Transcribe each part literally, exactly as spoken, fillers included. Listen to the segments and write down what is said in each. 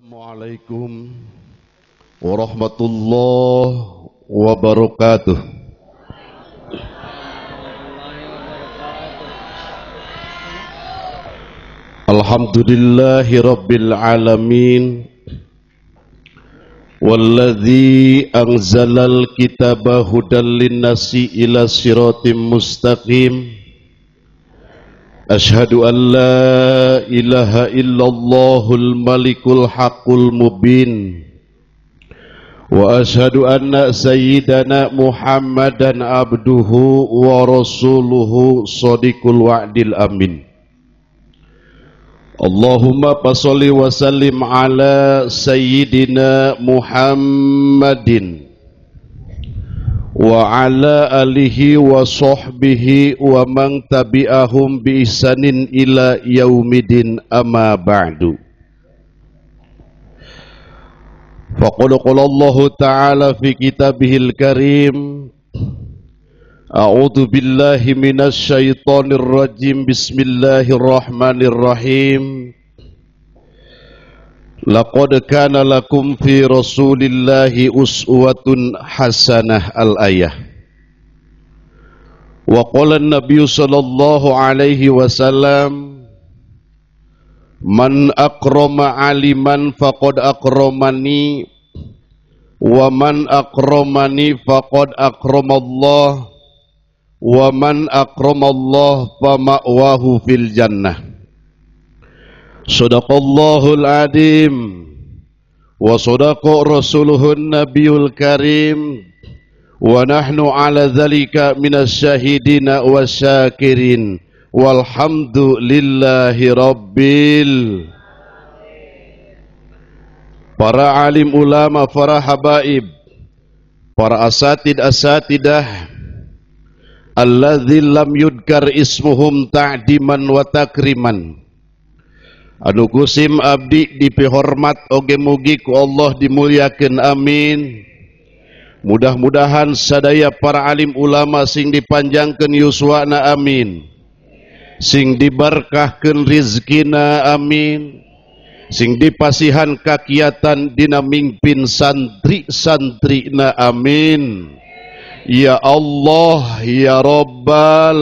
Assalamualaikum warahmatullahi wabarakatuh. Alhamdulillahi rabbil alamin. Walladzi anzalal kitaba hudal linnasi ila siratim mustaqim. Ashhadu an la ilaha illallahul malikul haqqul mubin. Wa ashhadu anna sayyidana Muhammadan abduhu wa rasuluhu shadiqul wa'dil amin. Allahumma fasholli wa sallim ala sayyidina Muhammadin wa ala alihi wa sahbihi wa man tabi'ahum bi ihsanin ila yaumidin amma ba'du. Faqad qala Allah ta'ala fi kitabihil karim, a'udzu billahi minasy syaithanir rajim, bismillahirrahmanirrahim. Laqad kana lakum fi rasulillahi uswatun hasanah, al-ayah. Wa qala an-nabiy sallallahu alaihi wasallam, man akrama aliman faqad akramani, wa man akramani faqad akramallah, wa man akramallah fa ma'wahu fil jannah. Sadaqallahul adim wa sadaqa rasuluhun nabiyul karim, wa nahnu ala dhalika minas syahidina wa syakirin, walhamdulillahi rabbil. Para alim ulama, para habaib, para asatid asatidah alladzi lam yudkar ismuhum ta'diman wa takriman, anu kusim abdi dipihormat oge mugi ku Allah dimuliakeun, amin. Mudah-mudahan sadaya para alim ulama sing dipanjangkeun yuswana, amin. Sing diberkahkeun rizkina, amin. Sing dipasihan kakiatan dina mingpin santri-santrina, amin. Ya Allah ya Rabbal.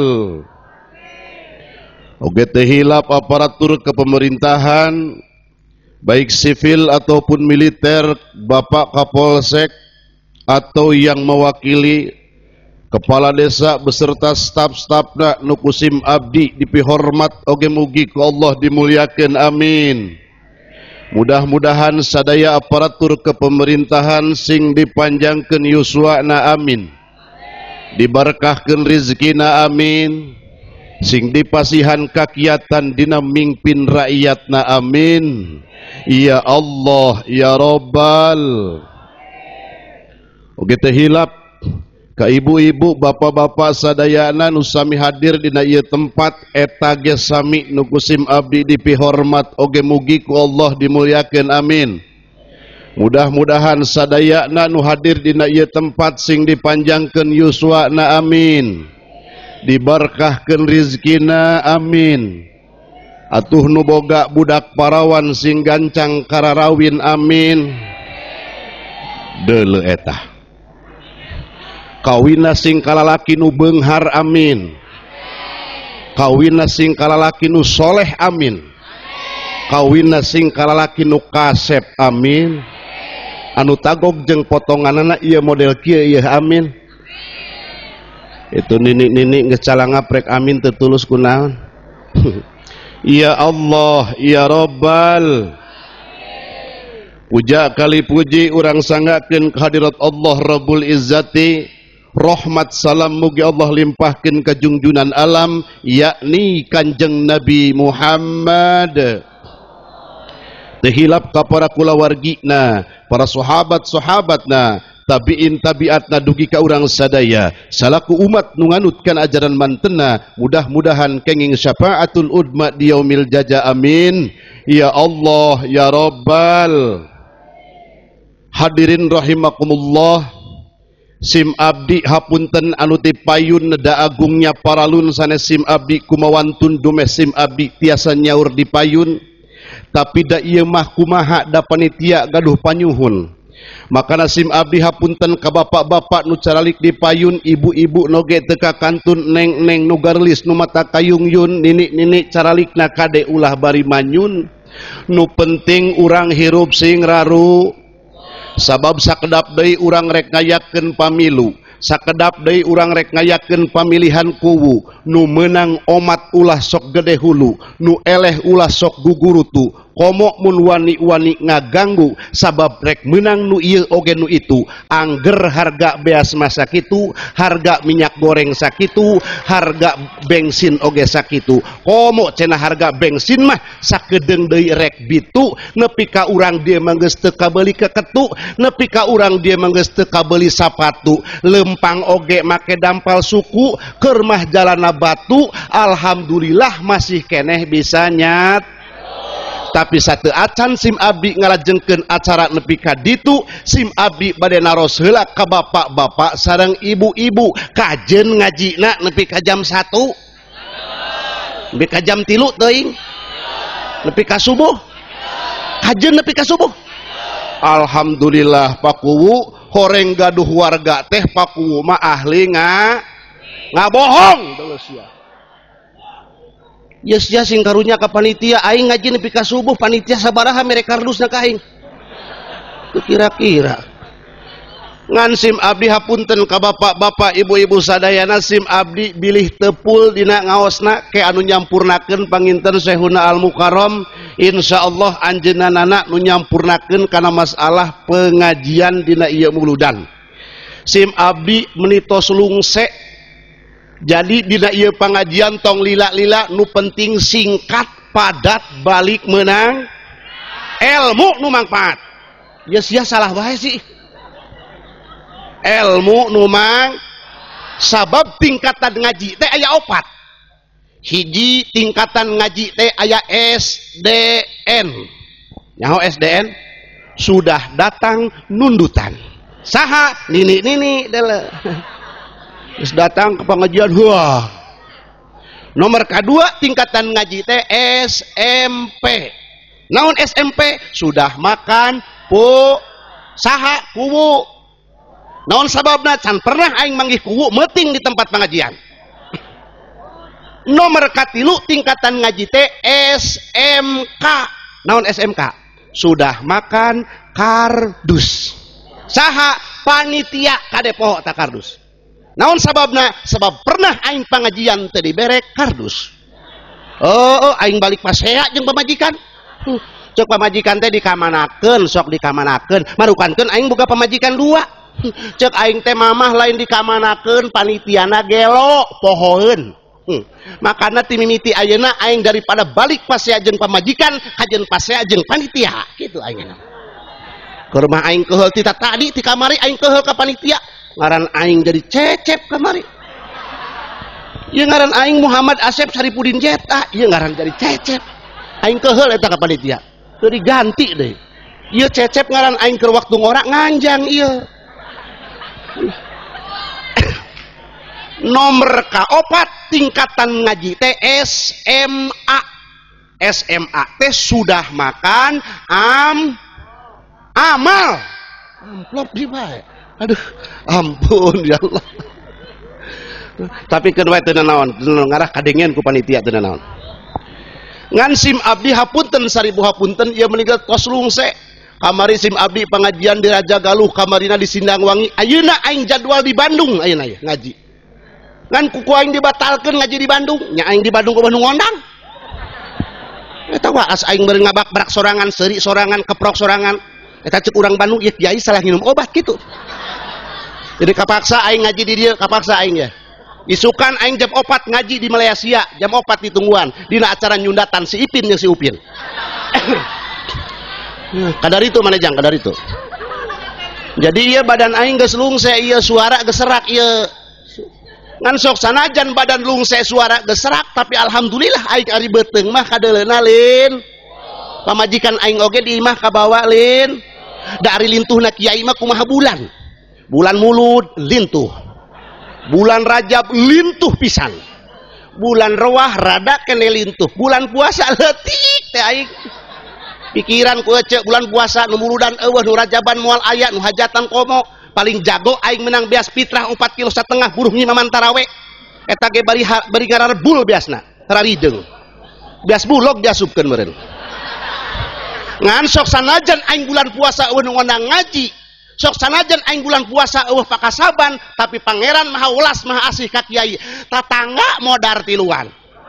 Oge teh hilap aparatur kepemerintahan baik sivil ataupun militer, Bapak Kapolsek atau yang mewakili kepala desa beserta staf-stafna nu kusim abdi dipihormat oge mugi ku Allah dimuliakeun, amin. Mudah-mudahan sadaya aparatur kepemerintahan sing dipanjangkeun yuswana, amin. Diberkahkeun rizkina, amin. Sing dipasihan kakiatan dina mingpin rakyatna, amin. Ya Allah ya Rabbal. Oge teh hilap ka ibu-ibu, bapak-bapak sadayana nu sami hadir dina ieu tempat, eta ge sami nu kusim abdi dipihormat oge mugi ku Allah dimuliakeun, amin. Mudah-mudahan sadayana nu hadir dina ieu tempat sing dipanjangkeun yuswana, amin. Diberkahkeun rizkina, amin. Atuh nu boga budak parawan sing gancang kararawin, amin. Deuleu eta kawina sing kalalaki nu beunghar, amin. Kawina sing kalalaki nu soleh, amin. Kawina sing kalalaki nu kasep, amin. Anu tagog jeung potonganana ieu model kieu, ieu, amin. Itu nini-nini ngecala ngaprek, amin, tertulus kunaon. Ya Allah ya Rabbal. Puja kali puji urang sanggakeun kehadirat Allah Rabbul Izzati, rahmat salam mugi Allah limpahkeun ka junjunan alam, yakni Kanjeng Nabi Muhammad. Tehilap ka para kulawargina, para sahabat-sahabatna, tabiin tabiatna dugi ka urang sadaya salaku umat nu nganutkeun ajaran mantena. Mudah-mudahan kenging syafaatul udma di yaumil jaza, amin. Ya Allah ya Rabbal. Hadirin rahimakumullah, sim abdi hapunten anu ti payun neda agungnya paralun sanes sim abdi kumawantun dumes sim abdi tiasa nyaur di payun. tapi da ieu mah kumaha da panitia gaduh panyuhun. Maka nasim abdi hapunten ka bapak-bapak nu caralik di payun, ibu-ibu noge teka kantun, neng-neng nu garlis nu mata kayung yun, nini-nini caralikna kade ulah bari manyun. Nu penting urang hirup sing raru, sabab sakedap deui urang rek ngayakeun pamilu, sakedap deui urang rek ngayakeun pamilihan kuwu. Nu menang omat ulah sok gede hulu, nu eleh ulah sok gugurutu. Komo mun wani-wani ngaganggu, sabab rek menang nu ieu oge nu itu. Angger harga beas masa kitu, harga minyak goreng sakitu, harga bensin oge sakitu. Komo cenah harga bensin mah sakedeung deui rek bitu, nepi ka urang dia mah geus teu kabeuli keketu, nepi ka urang dia mah geus teu kabeuli sapatu. Lempang oge make dampal suku, keur mah jalana batu, alhamdulillah masih keneh bisa nyat. Tapi satu acan sim abdi ngalajengkeun acara nepi ka ditu, sim abdi bade naros heula ka bapak-bapak sareng ibu-ibu kajen ngajina nepi ka jam satu, nepi ka jam tilu teuing, nepi ka subuh, kajen nepi ka subuh. Alhamdulillah pakuwu horeng gaduh warga teh pakuwu mah ahli nga ngabohong deuleuh sia. Yes ya sing karunya ka panitia aing ngaji nepi ka subuh, panitia sabaraha mere kardusna ka aing. Kira-kira ngan sim abdi hapunten ka bapak-bapak ibu-ibu sadayana, sim abdi bilih tepul dina ngaosna ke anu nyampurnakeun panginten Syekhuna Al Mukarram. Insyaallah anjeunna nu nyampurnakeun kana masalah pengajian dina ieu muludan. Sim abdi menitos lungse. Jadi dina ieu pangajian tong lila-lila nu penting singkat, padat, balik menang ilmu nu mangpaat. Ya sia salah wae sih. Ilmu nu mang sabab tingkatan ngaji teh aya opat. Hiji tingkatan ngaji teh aya S D N. Nyaho S D N? Sudah datang nundutan. Saha nini-nini deuleu. Terus datang ke pengajian, wah. Nomor kedua tingkatan ngaji teh S M P. Naon S M P? Sudah makan pu saha kuwu. Naon sababna? Can pernah aing manggih kuwu meuting di tempat pengajian. Nomor katilu tingkatan ngaji teh S M K. Naon S M K? Sudah makan kardus. Saha panitia kade poho tak kardus. Naon sababna? Sebab pernah aing pangajian teu dibere kardus. Oh, oh aing balik pasea jeung pamajikan. Hmm, cek pamajikan teh dikamanakeun, sok dikamanakeun. Marukankeun aing boga pamajikan dua. Hmm, cek aing teh mamah lain dikamanakeun, panitiana gelo pohoeun. Hmm, makana ti mimiti ayeuna aing daripada balik pasea jeung pamajikan, kajen pasea jeung panitia. Kitu aingna. Keur mah aing keheul ti tadi ti kamari aing keheul ka panitia. Ngaran aing jadi cecep kamari. Ieu ngaran aing Muhammad Asep Saripudin Jeta, ieu ngaran jadi cecep. Aing keheul eta ka panitia. Teu diganti deui. Ieu cecep ngaran aing keur waktu ngorak nganjang ieu. Nomor kaopat tingkatan ngaji teh S M A. S M A teh sudah makan am amal. Amplop di bae. Aduh, ampun ya Allah. Tapi kan wae teu naon, ngarah kadengen ku panitia teu naon. Ngan sim abdi hapunten saribu hapunten ieu meninggal tos lungse. Kamari sim abdi pengajian di Raja Galuh, kamarina di Sindangwangi. Ayeuna aing jadwal di Bandung ayeuna ya ngaji. Ngan kuku aing dibatalkeun ngaji di Bandung, nya aing di Bandung ke Bandung ngondang. Eta waas aing beureung ngabak-barak sorangan, seuri sorangan, keprok sorangan. Eta cek urang Bandung ieu kiai salah nginum obat kitu. Jadi kapaksa aing ngaji di dia, kapaksa aing ya. Isukan aing jam opat ngaji di Malaysia, jam opat di Tungguan, dina acara nyundatan si Ipin jeung si Upin. Kadar itu mana jang, kadar itu. Jadi ieu badan aing geus lungse, ieu suara geus serak ieu. Ngan sok sanajan badan lungse suara geus serak, tapi alhamdulillah aing ari beuteung mah kadeuleuna lin. Pamajikan aing oge di imah kabawa lin. Da ari lintuhna kiai mah kumaha bulan. Bulan Mulud lintuh, bulan Rajab lintuh pisan, bulan Rewah rada kene lintuh, bulan puasa leutik teh aing pikiran ku cek bulan puasa nu muludan eueuh nu rajaban moal aya nu hajatan komo paling jago aing menang beas fitrah empat kilo setengah buruh ngimaman tarawih eta ge bari bari ngarebul beasna rarideng beas bulog diasupkeun meureun ngan sok sanajan aing bulan puasa eueuh nu ngonang ngaji sok sanajan aing bulan puasa eueuh pakasaban tapi pangeran maha welas maha asih ka kiai tatangga modar tiluan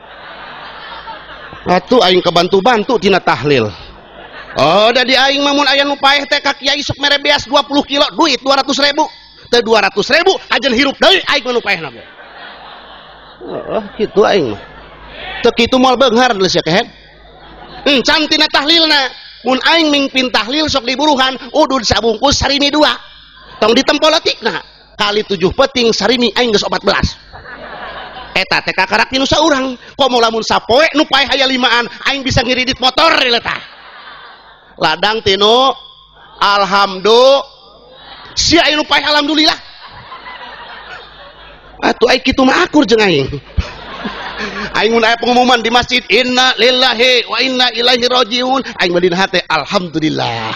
atuh aing kebantu-bantu tina tahlil. Oh, dari aing mamun aya nu paeh teh ka kiai sok mere beas dua puluh kilo duit dua ratus ribu. Teh dua ratus ribu ajeun hirup deui aing nu paehna. Oh, kitu aing mah. Teu kitu moal beunghar geus ya kehed. Encan tina tahlilna. Mun aing mingpin tahlil sok diburuhan udud sabungkus sarini dua. Tong ditempolotikna. Kali tujuh peting sarini aing geus empat belas. Eta teh kakarak tinu saurang. Komo lamun sapoe nu paeh aya limaan aing bisa ngiridit motor leutah. Ladang tino alhamdulillah si aing nu paeh alhamdulillah atuh aing kitu mah akur jeung aing aing mun aya pengumuman di masjid inna lillahi wa inna ilaihi rajiun aing mah dina hate alhamdulillah.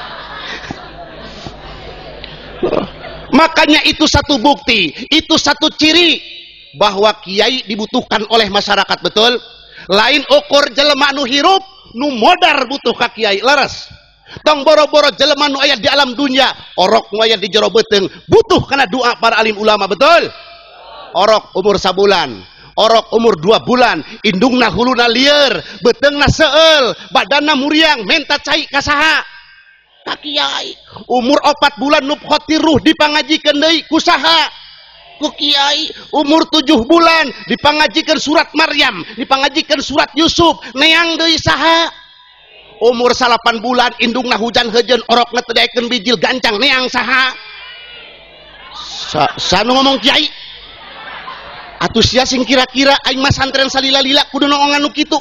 Makanya itu satu bukti, itu satu ciri bahwa kiai dibutuhkan oleh masyarakat, betul. Lain ukur jelema nu hirup nu modar butuh ka kiai laras. Tong boro-boro jelema nu aya di alam dunia, orok nu aya di jero beuteung butuh kana doa para alim ulama, betul. Orok umur sabulan, orok umur dua bulan, indungna huluna lieur, beuteungna seueul, badanna muriang, menta cai ka saha? Ka kiai. Umur opat bulan nubkhati ruh dipangajikeun deui ku saha? Ku kiai. Umur tujuh bulan dipangajikeun surat Maryam, dipangajikeun surat Yusuf, neang deui saha? Umur salapan bulan indungna hujan heujeun orok ngetedaekeun bijil gancang neang saha? Sa, sanu ngomong kiai? Atuh sia sing kira-kira aing mah santren salila-lila kudu nongan nu kitu.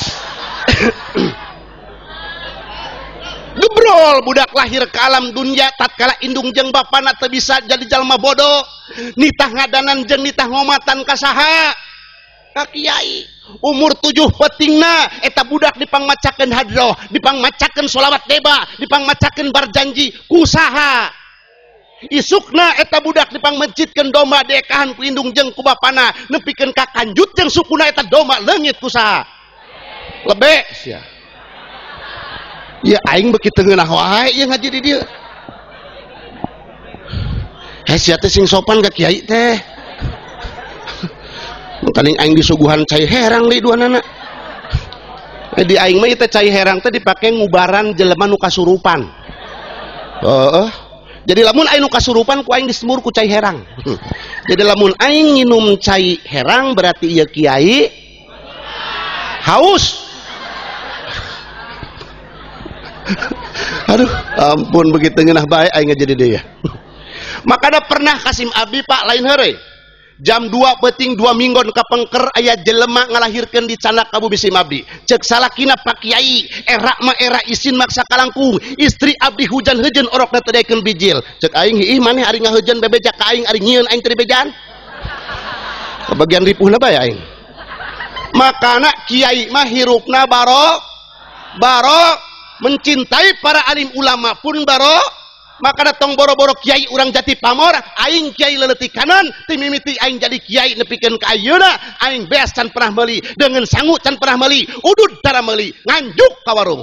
Gebrol budak lahir ke alam dunia tatkala indung jeung bapana teu bisa jadi jalma bodoh, nitah ngadanan jeung nitah ngomatan ka saha? Ka kiai. Umur tujuh petingna eta budak dipangmacakeun hadroh, dipangmacakeun sholawat deba, dipangmacakeun barjanji ku saha? Isukna eta budak dipangmejitkeun domba dekahan ku indung jeung ku bapana nepikeun ka kanjut jeung sukuna eta domba leungit ku saha? Lebe sia. Ya aing beki teu ngeunah wae ieu ngaji di dieu. Heh sia teh sing sopan ka kiai teh. Tadi aing disuguhan cai herang li duanana. Eh di aing mah teh cai herang teh dipake ngubaran jelema nu kasurupan. Heeh. Jadi lamun aing nu kasurupan ku aing disemur ku cai herang. Jadi lamun aing nginum cai herang berarti ieu kiai haus. Aduh, ampun begitu ngeunah bae aing jadi deui. Makana pernah Kasim Abdi Pak lain heureuy. Jam dua peting dua minggon kapengker aya jelema ngalahirkeun di Canak Kabu Bisim Abdi. Ceuk salakina Pak Kiai, era mah era isin maksa kalangkung. Istri Abdi hujan heujeun orok ngetedaekeun bijil. Ceuk aing ih maneh ari ngaheujeun bebejak ka aing ari nyieun aing teu dibejaan. Kebagian ripuhna bae aing. Makana kiai mah hirupna barok barok. Mencintai para alim ulama pun baro, maka datang boro-boro kiai urang jati pamor, aing kiai leuletik kanan, timimiti aing jadi kiai nepikeun ka ayeuna, aing beas can pernah meuli, dengan sangu can pernah meuli, udud tara meuli, nganjuk ka warung.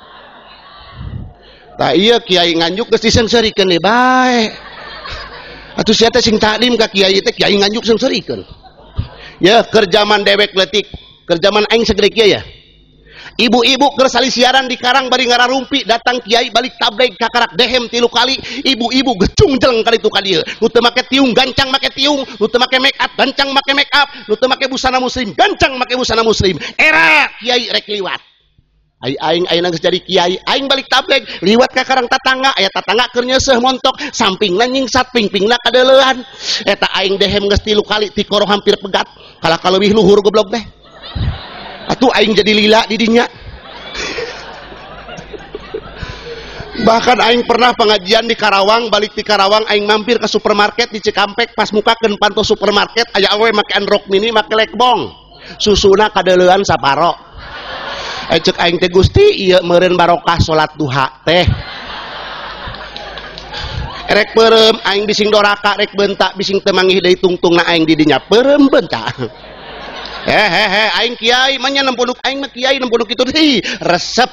Tah ieu kiai nganjuk geus diseungseurikeun deui bae. Atuh sia teh sing takdim ka kiai teh kiai nganjuk seungseurikeun. Ya keur zaman dewek leutik, keur zaman aing segede kieu ya. Ibu-ibu keur sali siaran di Karang bari ngararumpi datang kiai balik tableg kakarak dehem tilu kali ibu-ibu gecung jeleng kali itu ka dieu nu teu make tiung gancang make tiung nu teu make make up gancang make make up nu teu make busana muslim gancang make busana muslim era kiai rek liwat ai aing ayeuna geus jadi kiai aing balik tableg liwat ka Karang tatangga aya tatangga keur nyeuseuh montok sampingna nyingsat pingpingna kadeuleuhan eta aing dehem geus tilu kali ti koro hampir pegat kalah kaleuwih luhur goblok teh. Atuh aing jadi lila di dinya. Bahkan aing pernah pengajian di Karawang, balik di Karawang aing mampir ke supermarket di Cikampek pas mukakeun panto supermarket aya awe make androk mini make lekbong. Susuna kadeuleuhan saparo. eh cek aing teh Gusti ieu meureun barokah salat duha teh rek peureum aing bising doraka rek bentak bising teu manggih deui tungtungna aing di dinya peureum bentak hehehe aing kiai mah nya nempunduk aing mah kiai nempunduk kitu deui resep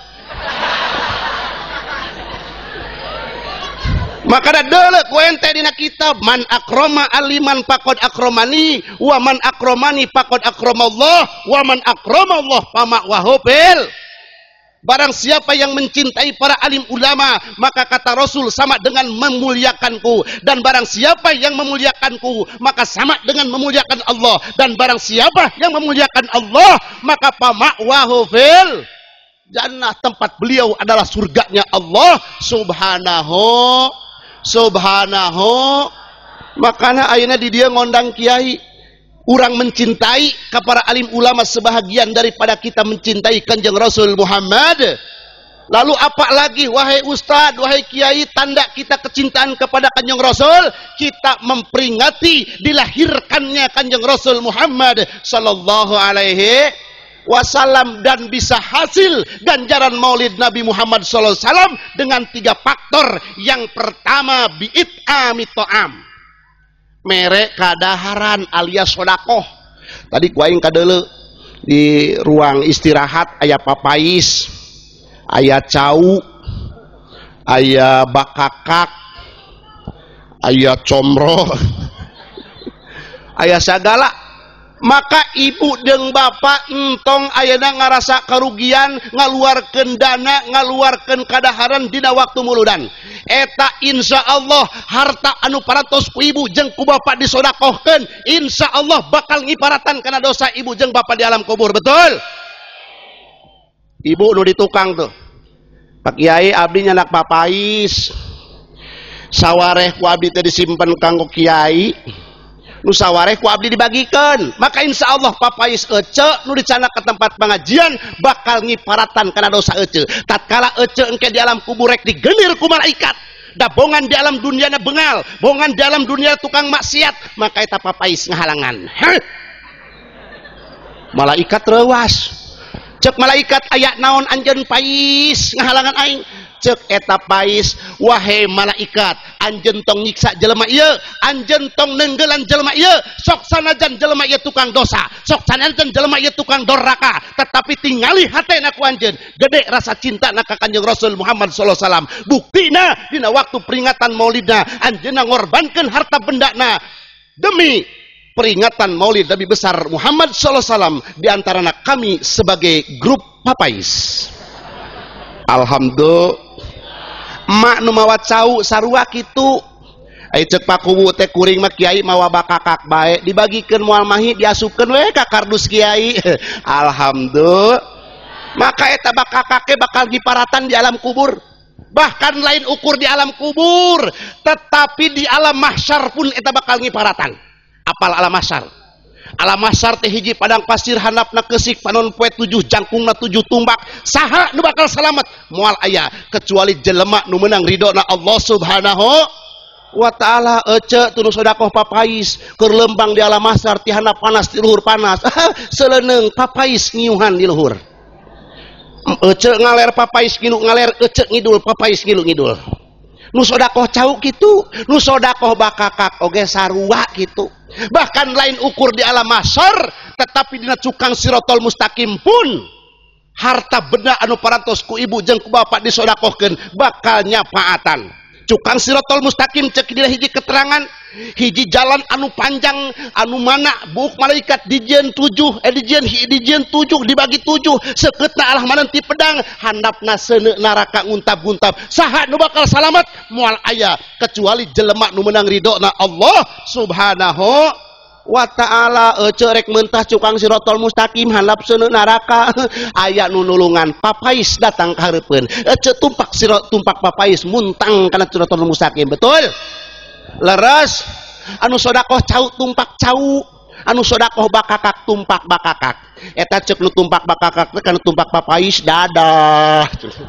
maka da deuleu ku ente dina kitab man akroma aliman faqad akromani wa man akromani faqad akramallah wa man akramallah fama wahufil. Barang siapa yang mencintai para alim ulama maka kata Rasul sama dengan memuliakanku, dan barang siapa yang memuliakanku maka sama dengan memuliakan Allah, dan barang siapa yang memuliakan Allah maka fama wahufil jannah, tempat beliau adalah surganya Allah subhanahu subhanahu. Makanya ayeuna di dia ngondang kiai urang mencintai kepada alim ulama sebahagian daripada kita mencintai Kanjeng Rasul Muhammad. Lalu apa lagi wahai ustad, wahai kiai, tanda kita kecintaan kepada Kanjeng Rasul? Kita memperingati dilahirkannya Kanjeng Rasul Muhammad sallallahu alaihi wasallam, dan bisa hasil ganjaran maulid Nabi Muhammad sallallahu alaihi wasallam dengan tiga faktor. Yang pertama bi'it'ami ta'am, merek kadaharan alias sodakoh. Tadi ku aing kadeuleu di ruang istirahat aya papais, aya cau, aya bakakak, aya comro, aya sagala. Maka ibu jeung bapak entong ayeuna ngarasa kerugian ngaluarkeun dana, ngaluarkeun kadaharan dina waktu muludan. Eta insya Allah harta anu parantos ku ibu jeung ku bapak disodakohkeun, insya Allah bakal ngiparatan kana dosa ibu jeung bapak di alam kubur. Betul? Ibu nu di tukang tuh, Pak Kiai abdi nyanak papais, sawareh ku abdi teh disimpen kanggo kiai, nu sawareh ku abdi dibagikeun. Maka insya Allah papais ece nu dicana ke tempat pengajian bakal ngiparatan kana dosa ece. Tatkala ece engke di alam kubur rek digenir ku malaikat, da bongan di alam dunia na bengal, bongan di alam dunia tukang maksiat, maka eta papais ngahalangan. Heh. Malaikat rewas. Cek malaikat aya naon anjeun pais ngahalangan aing? Cek eta pais, wahai malaikat, anjeun tong nyiksa jelema ieu, anjeun tong nenggeulan jelema ieu, sok sanajan jelema ieu tukang dosa, sok sanajan jelema ieu tukang doraka, tetapi tingali hatena ku anjeun gede rasa cinta na ka Kanjeng Rasul Muhammad sallallahu alaihi wasallam. Buktina dina waktu peringatan maulidna anjeunna ngorbankeun harta bendana demi peringatan maulid Nabi besar Muhammad sallallahu alaihi wasallam, di antaranya kami sebagai grup papais. Alhamdulillah. Emak nu mawa cau sarua kitu. Ai ceuk pakuwu teh kuring mah kiai mawa bakakak bae, dibagikeun moal mahi diasupkeun we ka kardus kiai. Alhamdulillah. Maka eta bakakak ke bakal diparatan di alam kubur. Bahkan lain ukur di alam kubur, tetapi di alam mahsyar pun eta bakal ngiparatan. Apal alam mahsyar? Alam mahsyar teh hiji padang pasir handapna keusik panon poe tujuh jangkungna tujuh tumbak. Saha nu bakal salamet? Moal aya kecuali jelema nu meunang ridona Allah Subhanahu wa taala. Ece tunu sedekah papais keur lembang di alam mahsyar ti handap panas di luhur panas. Seleuneng papais ngiuhan di luhur. Ece ngaler papais ngilu ngaler, ece ngidul papais ngilu ngidul. Nu sodakoh cau gitu, nu sodakoh bakakak oge sarua gitu. Bahkan lain ukur di alam mahsyar, tetapi dina cukang sirotol mustaqim pun harta benda anu parantos ku ibu jeung ku bapak disodakohkeun bakal nyapaatan. Cukang sirotol mustaqim cek dina hiji keterangan, hiji jalan anu panjang anu mana buuk malaikat dijieun tujuh, eh dijieun dijieun tujuh dibagi tujuh, sekeutna alah manen ti pedang, handapna seuneu neraka nguntab-nguntab. Saha nu bakal salamet? Moal aya kecuali jelema nu meunang ridona Allah Subhanahu wa taala. Ece rek mentah cukang sirotol mustaqim handap seuneu neraka, aya nu nulungan papais datang ka hareupeun. Ece tumpak sirot tumpak papais muntang kana sirotol mustaqim. Betul? Leres anu sodakoh cau tumpak cau, anu sodakoh bakakak tumpak bakakak. Eta cek nu tumpak bakakak teh kana tumpak papais dadah.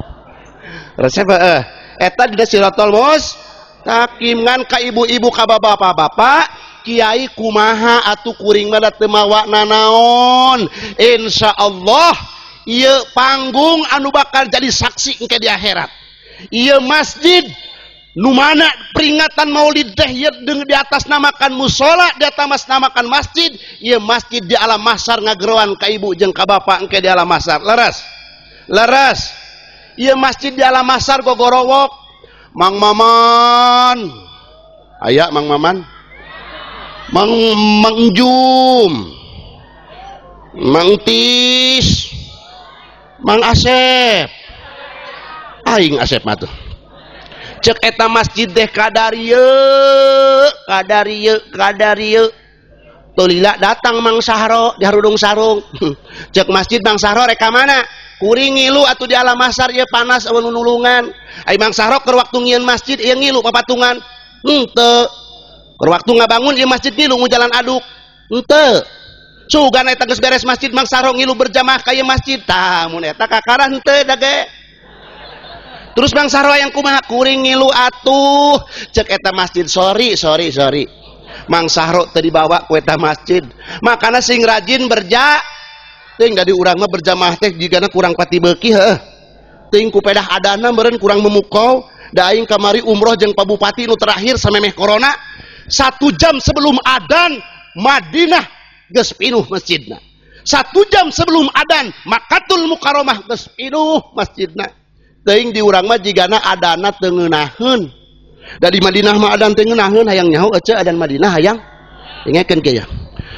Resep eh eta dina sirotol mustaqim. Ngan ka ibu-ibu ka bapak-bapak, kiai kumaha atuh kuring mah teu mawa nanaon. Insyaallah ieu panggung anu bakal jadi saksi engke di akhirat. Ieu masjid nu mana peringatan maulid teh di atas namakan musola, di atas namakan masjid. Ieu masjid di alam mahsyar ngageroan ka ibu jeung ka bapak engke di alam mahsyar. Leres. Leres. Ieu masjid di alam mahsyar gogorowok. Mang Maman. Aya Mang Maman. Mang Mang Jum. Mang Tis. Mang Asep. Aing Asep mah tuh. Cek eta masjid deh kadarieu, kadarieu, kadarieu. Tulila datang Mang Sahro di harudung sarung. Cek masjid Mang Sahro rek ka mana? Kuring ngilu atuh di alam mahsyar ieu panas aweun nulungan. Ai Mang Sahro keur waktu ngieun masjid ieu ngilu papatungan. Henteu. Keur waktu ngabangun ieu masjid ngilu ngujalan aduk. Henteu. Sugan eta geus beres masjid Mang Sahro ngilu berjamaah ka ieu masjid. Tah mun eta kakara henteu da ge. Terus Mang Sahro yang kumaha kuring ngilu atuh cek eta masjid. Sorry sorry sorry Mang Sahro teu dibawa ku eta masjid. Makana sing rajin berja teuing dari urang mah berjamaah teh jigana kurang pati beuki heuh. Teuing ku pedah adana meureun kurang memukau. Da aing kamari umroh jeung Pak Bupati nu terakhir samemeh corona. Satu jam sebelum adan Madinah geus pinuh masjidna. Satu jam sebelum adan Makkatul Mukarramah geus pinuh masjidna. Teuing di urang mah jigana adana teu ngeunaheun. Da di Madinah mah adan teu ngeunaheun hayang nyaho ece adan Madinah hayang dengekeun ke ya.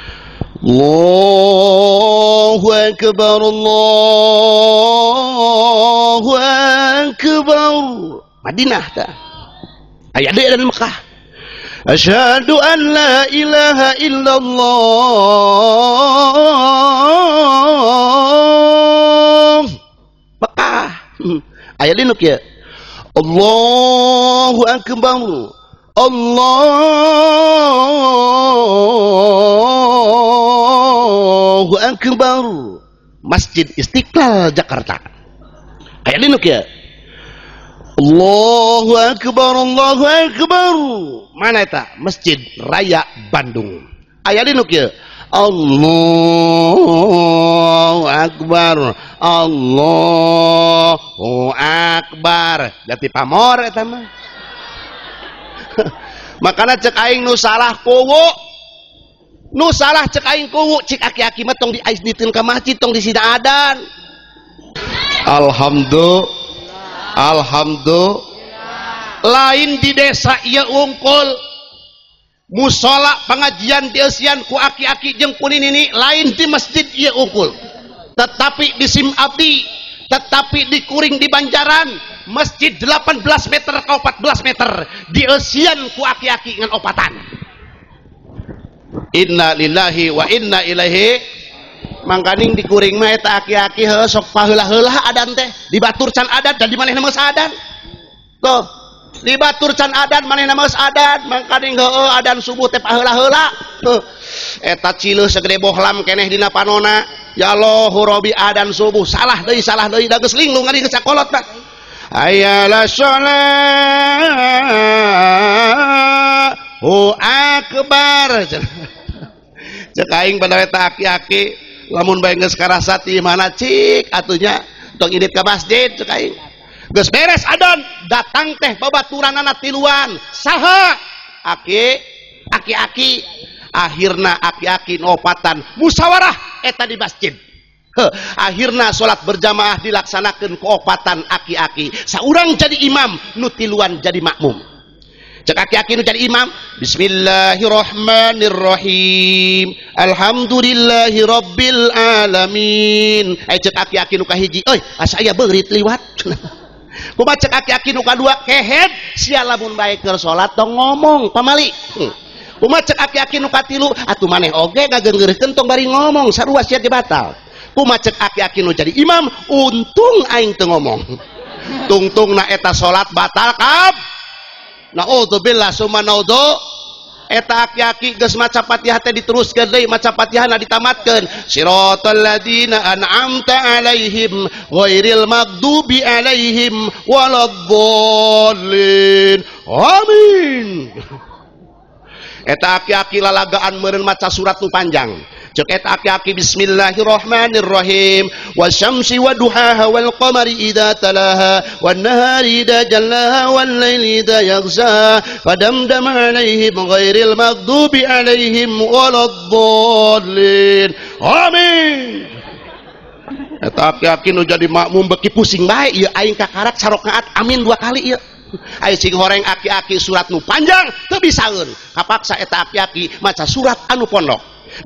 Allahu akbar Allahu akbar. Madinah tah. Aya deui adan Mekah. Asyhadu an la ilaha illallah. Mekah. Ayat ini kia Allahu akbar Allahu akbar. Masjid Istiqlal Jakarta. Ayat ini kia Allahu akbar Allahu akbar. Mana eta? Masjid Raya Bandung. Ayat ini kia Allahu akbar Allahu akbar. Jati pamor eta mah. Makana cek aing nu salah kuwu. Nu salah cek aing kuwu cik aki-aki mah tong diaisniteun ka masjid tong disina adan. Alhamdulillah. Alhamdulillah. Lain di desa ieu ungkul. Musola pengajian dieusian ku aki-aki jeung ku nini lain di masjid ieu ungkul. Tetapi di Sim Abdi, tetapi di Kuring di Banjaran, masjid delapan belas meter ke empat belas meter dieusian ku aki-aki ngan opatan. Inna lillahi wa inna ilaihi. Mangkaning di Kuring mah eta aki-aki heuh sok paheula-heula adan teh dibatur can adat dan di manehna geus adan. Tuh dibatur can adan manehna geus adan, mangkaning heueuh adan subuh teh paheula-heula. Tuh eta cileuh segede bohlam keneh dina panona. Ya Allah hurabi adan subuh salah deui salah deui da geus linglung ari geus sakolot mah. Hayala Allahu akbar. Cek aing pada eta aki-aki lamun bae geus karasa ti mana cik atunya tong idit ka masjid cek aing. Geus beres adan datang teh babaturanana tiluan. Saha? Aki aki-aki akhirna aki-aki nopatan musyawarah eta di masjid. Huh, akhirna salat berjamaah dilaksanakeun ku opatan aki-aki. Saurang jadi imam, nu tiluan jadi makmum. Cek aki-aki nu jadi imam, bismillahirrahmanirrahim. Alhamdulillahi rabbil alamin. Eh cek aki-aki nu kahiji, euy, asa aya beurit liwat. Kumaha cek aki-aki nu kadua, kehed sia lamun bae keur salat tong ngomong pamali. Hmm. Kumaha cek aki-aki nu katilu atuh maneh oge ngageungeurkeun tong bari ngomong sarua sia ge batal. Kumaha cek aki-aki nu jadi imam untung aing teu ngomong. Tungtungna eta salat batal kab. Naudzubillah summa naudzu. Eta aki-aki geus maca Fatihah teh diteruskeun deui maca Fatihahna ditamatkeun. Siratal ladzina an'amta alaihim ghairil maghdubi alaihim waladdallin. Amin. Eta aki-aki lalagaan meureun maca surat nu panjang. Cek eta aki-aki bismillahirrahmanirrahim. Wasyamsi waduhaha wal qamari idza talaha wan nahari idza jallaha wal laili idza yaghsha fadamdama alaihim ghairil maghdubi alaihim waladdallin. Amin. Eta aki-aki nu jadi makmum beki pusing bae ieu aing kakarak sarokaat amin dua kali ieu. Ayo cing horeng aki-aki surat nu panjang teu bisaeun. Kapaksa eta aki-aki maca surat anu pondok.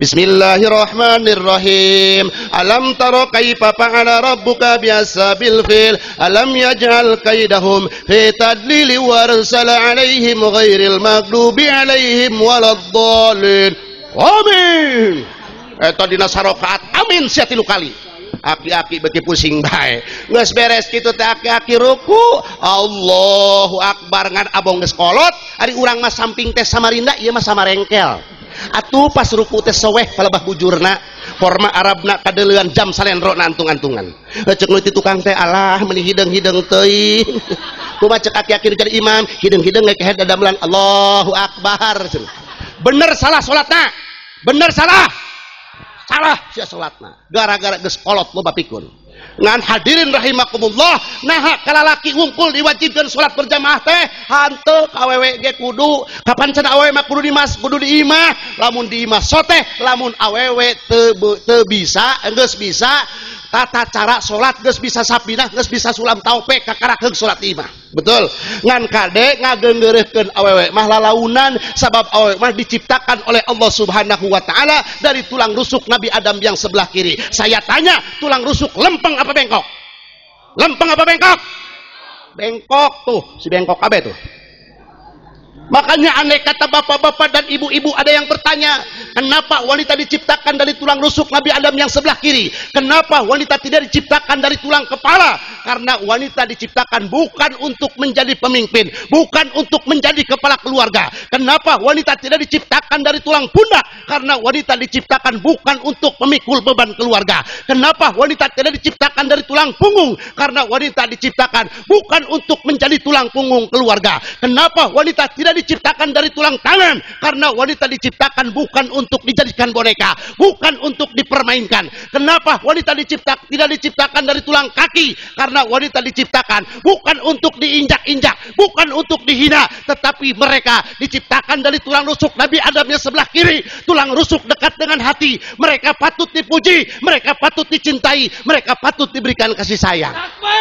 Bismillahirrahmanirrahim. Alam tara kaifa fa'ala rabbuka biashabil fil alam yaj'al kaidahum fi tadlil wa arsala 'alaihim ghairil maghdubi 'alaihim waladdallin. Amin. Eta dina sarokaat amin sia tilu kali. Aki-aki beki pusing bae. Geus beres kitu teh aki-aki ruku, Allahu Akbar ngan abong geus kolot, ari urang mah samping teh Samarinda, ieu mah Samarengkel. Atuh pas ruku teh seweh palebah bujurna, forma Arabna kadeuleuan jam salendro nantung-antungan. Cek nu ti tukang teh alah meuni hideung-hideung teuing. Kumaha cek aki-aki jadi imam, hideung-hideung ge kehed dadamelan Allahu Akbar. Bener salah salatna. Bener salah. Salah sia salatna gara-gara geus kolot loba pikun. Ngan hadirin rahimakumullah, naha kalalaki wungkul diwajibkeun salat berjamaah teh hanteu ka awewe ge kudu kapan cenah awewe mah kudu di mas kudu di imah, lamun di imah soteh, lamun awewe teu teu bisa geus bisa tata cara salat geus bisa sapinah geus bisa sulam taupek kakarakeun salat imah. Betul. Ngan kade ngageungeureuhkeun awewe mah lalaunan sabab awewe mah diciptakan oleh Allah Subhanahu wa taala dari tulang rusuk Nabi Adam yang sebelah kiri. Saya tanya, tulang rusuk lempeng apa bengkok? Lempeng apa bengkok? Bengkok tuh, si bengkok kabeh tuh. Makanya aneh kata bapak-bapak dan ibu-ibu ada yang bertanya, kenapa wanita diciptakan dari tulang rusuk Nabi Adam yang sebelah kiri? Kenapa wanita tidak diciptakan dari tulang kepala? Karena wanita diciptakan bukan untuk menjadi pemimpin, bukan untuk menjadi kepala keluarga. Kenapa wanita tidak diciptakan dari tulang pundak? Karena wanita diciptakan bukan untuk memikul beban keluarga. Kenapa wanita tidak diciptakan dari tulang punggung? Karena wanita diciptakan bukan untuk menjadi tulang punggung keluarga. Kenapa wanita tidak diciptakan dari tulang tangan? Karena wanita diciptakan bukan untuk dijadikan boneka, bukan untuk dipermainkan. Kenapa wanita diciptakan tidak diciptakan dari tulang kaki? Karena wanita diciptakan bukan untuk diinjak-injak, bukan untuk dihina, tetapi mereka diciptakan dari tulang rusuk Nabi Adam yang sebelah kiri, tulang rusuk dekat dengan hati. Mereka patut dipuji, mereka patut dicintai, mereka patut diberikan kasih sayang.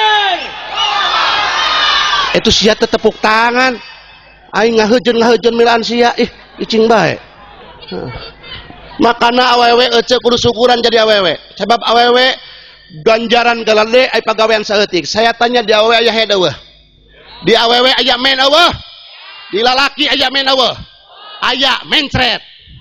Itu sia tepuk tangan. Aing ngaheujeun ngaheujeun milaan sia ih icing bae. Makana awewe ece kudu syukuran jadi awewe. Sebab awewe ganjaran galade ai pagawean saeutik. Saya tanya di awewe aya head eueuh. Di awewe aya men eueuh. Di lalaki aya men eueuh. Aya mencret.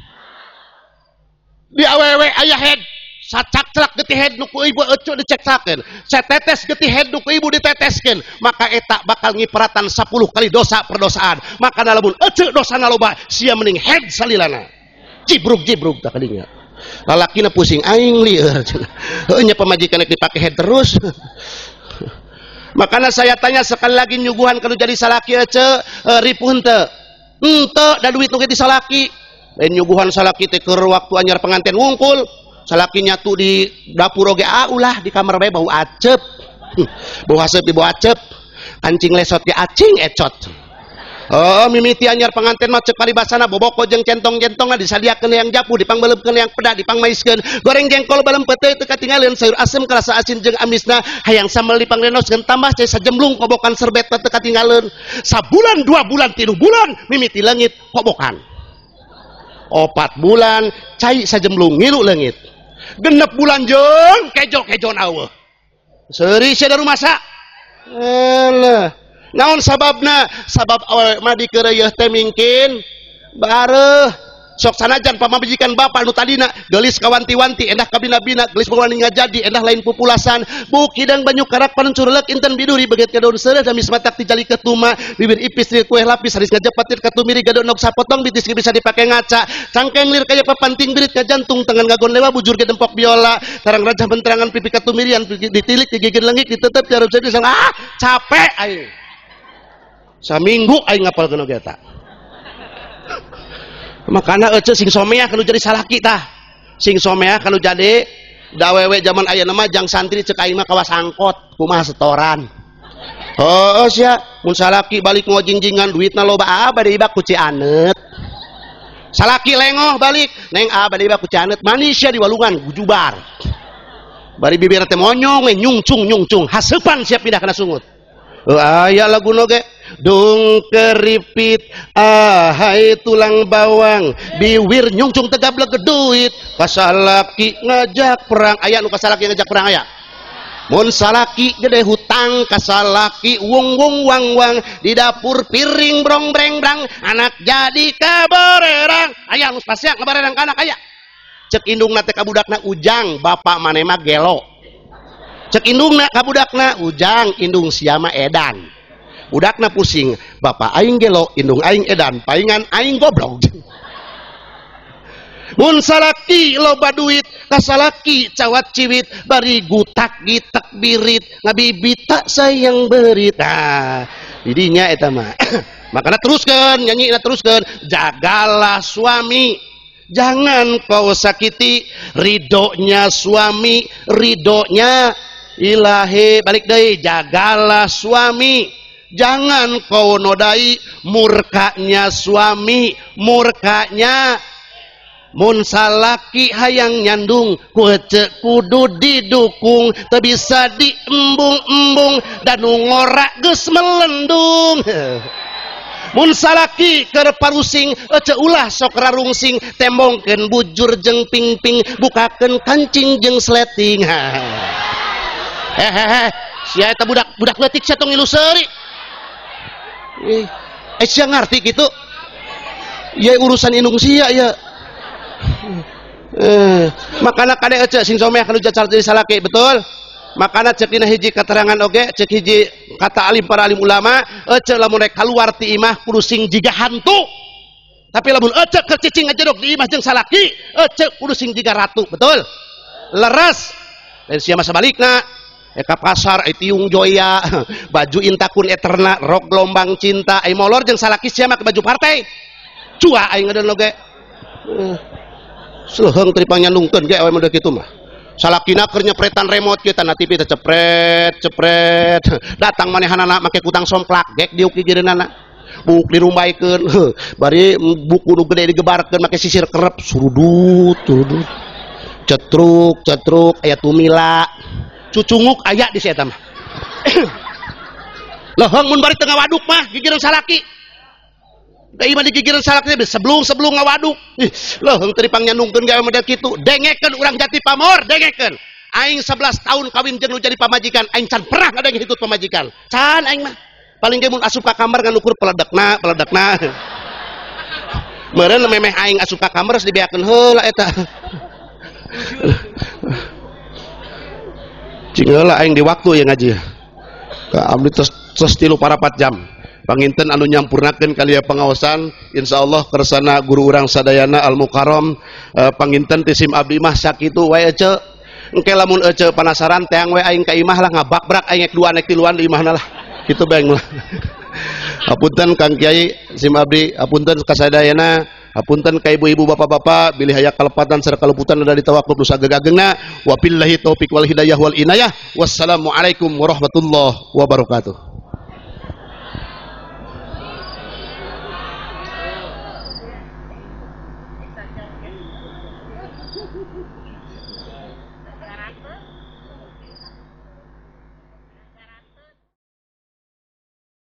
Di awewe aya head. Sacak-cak getih head nu ku ibu ece diceksakeun. Satetes getih head nu ku ibu diteteskeun. Maka eta bakal ngiperatan sepuluh kali dosa perdosaan. Maka lamun ece dosana loba sia mending head salilana. Jibruk-jibruk tak kadinya. Lalakina pusing aing lieur. Heuh nya pamajikan dipake head terus. Makanya saya tanya sekali lagi nyuguhan kalau jadi salaki ece uh, ripuh henteu. Henteu da duit nu di salaki. Lain nyuguhan salaki teh keur waktu anyar pengantin wungkul. Salaki nyatu di dapur oge ah ulah di kamar bae bau acep. Bau asep di bau acep. Kancing lesot ge acing ecot. Oh mimiti anyar pengantin mah ceuk paribasana boboko jeung centong-centongna disadiakeun yang japu dipangbeuleukeun yang peda dipangmaiskeun goreng jengkol balempet teu teu katingalieun sayur asem karasa asin jeung amisna hayang sambel dipangrenoskeun tambah cai sajemblung kobokan serbet teu katingalieun sabulan dua bulan tilu bulan mimiti leungit kobokan opat bulan cai sajemblung ngilu leungit genep bulan jeung kejo-kejon aweuh seuri sia da rumasa alah naon sababna sabab awewe mah dikeureuh teh mingkin bareuh sok sanajan pamajikan bapak nu tadina geulis kawanti-wanti endah kabina-bina geulis pangwani ngajadi endah lain pupulasan buk hidang banyu karak panen curleuk inten biduri beget ka daun seureuh damis matak dijali ketuma bibir ipis di kue lapis haris ngajepatir katumiri gadon nok sapotong bitis bisa dipake ngaca cangkeng lir kaya papanting birit ka jantung tangan ngagon lewa bujur ge dempok biola tarang rajah benterangan pipi katumirian ditilik digigit leungit ditetep jarum jadi sang ah capek aing saminggu aing ngapalkeun oge eta. Makana ece sing someah kudu jadi salaki tah. sing somea kanu jadi da awewe zaman aya nama jang santri cek aing mah kawas angkot kumaha setoran. Oh sia mun salaki balik ngojingjingan duitna loba ah bade ibak ku Cianet. Salaki lengoh balik neng ah bade ibak ku Cianet manis sia di walungan gujubar. Bari bibir teh monyong nyungcung nyungcung haseupan siap pindah kana sungut. Oh, aya lagu noge dung keripit ahai tulang bawang biwir nyungcung tegableg duit kasalaki ngajak perang aya nu kasalaki ngajak perang aya mun salaki gede hutang kasalaki wung wung wang wang di dapur piring brong breng brang anak jadi kabarerang aya nu pasya kabarerang anak aya cek indungna teh kabudakna ujang bapak mane mah gelo cek indungna kabudakna ujang indung siama edan budakna pusing bapak aing gelo indung aing edan paingan aing goblok mun salaki loba duit kasalaki cawat ciwit bari gutak gitak birit ngabibita sayang berit nah didinya eta mah makana teruskeun nyanyina teruskeun jagalah suami jangan kau sakiti ridhonya suami ridhonya ilahi balik deui jagalah suami jangan kau nodai murkanya suami murkanya mun salaki hayang nyandung kuece kudu didukung teu bisa diembung-embung dan ngora geus melendung mun salaki keur parusing ece ulah sok rarungsing tembongkeun bujur jeung pingping bukakeun kancing jeung sleting hehehe sia eta budak budak leutik sia tong ngilu seuri eh eh sia ngarti kitu ieu urusan indung sia ya eh makana kade ece sing someh kanu jacar jadi salaki betul makana cek dina hiji keterangan oge cek hiji kata alim para alim ulama ece lamun rek kaluar ti imah kudu sing jiga hantu tapi lamun ece keur cicing ngajedog di imah jeung salaki ece kudu sing jiga ratu betul leres dan sia masa balikna eka pasar ai tiung joya baju intakun eterna rok gelombang cinta ai molor jeung salaki sia make baju partai cua aing ngadeun oge seuheung teu dipanyandungkeun ge awe model kitu mah salakina keur nyepretan remote kieu tanah T V teh cepret cepret datang manehanana make kutang somplak gek diuk di gireunana buk dirumbaikeun bari buku nu gede digebarkeun make sisir kerep surudut surudut cetruk cetruk aya tumila cucunguk aya di eta mah leuheung mun bari teu ngawaduk mah gigireun salaki da imah di gigireun salaki sebelum sebelum ngawaduk leuheung teu dipangnyandungkeun gawe model kitu dengekeun urang jati pamor dengekeun aing sebelas tahun kawin jeung nu jadi pamajikan aing can pernah ngadenge hitut pamajikan can aing mah paling ge mun asup ka kamar ngan ukur peledekna peledekna meureun memeh aing asup ka kamar geus dibeakeun heula eta cingela aing di waktu yang ngaji ka abdi tos tos tilu parapat jam panginten anu nyampurnakeun kaliya pengaosan insyaallah kersana guru urang sadayana al mukarram uh, panginten tisim abdi mah sakitu wae ece engke lamun ece panasaran teang we aing ka imah lah ngabakbrak aing dua nek tiluan di imahna lah kitu bae lah apunten Kang Kiai sim abdi apunten kasadayana apunten ka ibu-ibu bapak-bapak bilih aya kalepatan sareng kaluputan dari tawakuf dosa gegagengna wabillahi taufik wal hidayah wal inayah wassalamu alaikum warahmatullahi wabarakatuh.